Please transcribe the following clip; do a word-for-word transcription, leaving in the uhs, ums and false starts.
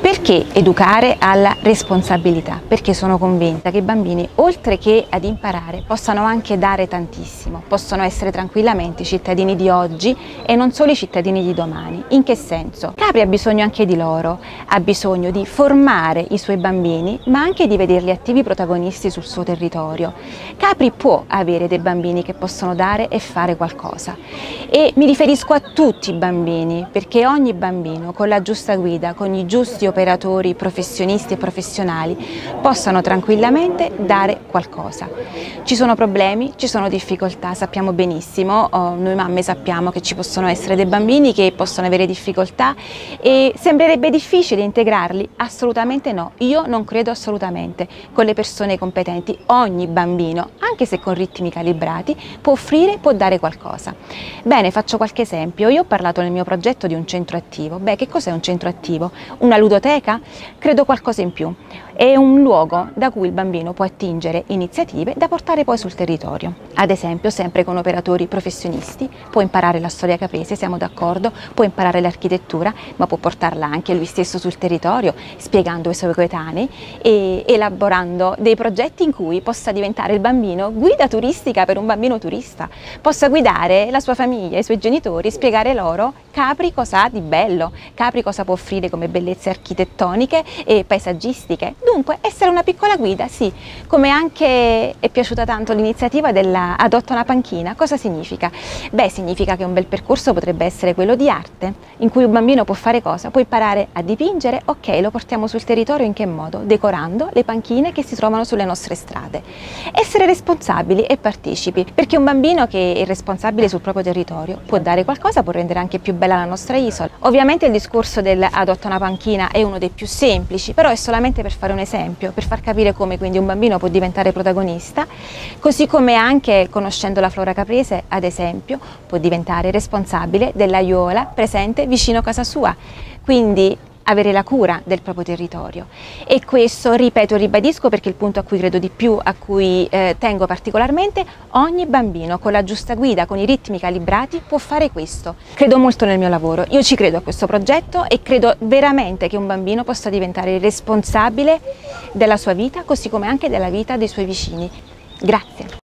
Perché educare alla responsabilità? Perché sono convinta che i bambini, oltre che ad imparare, possano anche dare tantissimo, possono essere tranquillamente i cittadini di oggi e non solo i cittadini di domani. In che senso? Capri ha bisogno anche di loro, ha bisogno di formare i suoi bambini, ma anche di vederli attivi protagonisti sul suo territorio. Capri può avere dei bambini che possono dare e fare qualcosa. E mi riferisco a tutti i bambini, perché ogni bambino con la giusta guida, con i giusti operatori professionisti e professionali possano tranquillamente dare qualcosa. Ci sono problemi, ci sono difficoltà, sappiamo benissimo, oh, noi mamme sappiamo che ci possono essere dei bambini che possono avere difficoltà e sembrerebbe difficile integrarli? Assolutamente no, io non credo assolutamente. Con le persone competenti ogni bambino, anche se con ritmi calibrati, può offrire, può dare qualcosa. Bene, faccio qualche esempio. Io ho parlato nel mio progetto di un centro attivo. Beh, che cos'è un centro attivo? Una ludoteca? Credo qualcosa in più. È un luogo da cui il bambino può attingere iniziative da portare poi sul territorio. Ad esempio, sempre con operatori professionisti, può imparare la storia caprese, siamo d'accordo, può imparare l'architettura, ma può portarla anche lui stesso sul territorio, spiegando ai suoi coetanei e elaborando dei progetti in cui possa diventare il bambino guida turistica per un bambino turista, possa guidare la sua famiglia, i suoi genitori, spiegare loro Capri cosa ha di bello, Capri cosa può offrire come bellezze architettoniche e paesaggistiche. Dunque, essere una piccola guida, sì, come anche è piaciuta tanto l'iniziativa della Adotta una panchina. Cosa significa? Beh, significa che un bel percorso potrebbe essere quello di arte, in cui un bambino può fare cosa? Può imparare a dipingere, ok, lo portiamo sul territorio in che modo? Decorando le panchine che si trovano sulle nostre strade. Essere responsabili e partecipi, perché un bambino che è responsabile sul proprio territorio può dare qualcosa, può rendere anche più bella la nostra isola. Ovviamente il discorso dell'Adotta una panchina è uno dei più semplici, però è solamente per fare un esempio, per far capire come quindi un bambino può diventare protagonista, così come anche conoscendo la flora caprese, ad esempio, può diventare responsabile dell'aiuola presente vicino a casa sua, quindi avere la cura del proprio territorio. E questo, ripeto e ribadisco perché è il punto a cui credo di più, a cui eh, tengo particolarmente, ogni bambino con la giusta guida, con i ritmi calibrati può fare questo. Credo molto nel mio lavoro, io ci credo a questo progetto e credo veramente che un bambino possa diventare responsabile della sua vita, così come anche della vita dei suoi vicini. Grazie.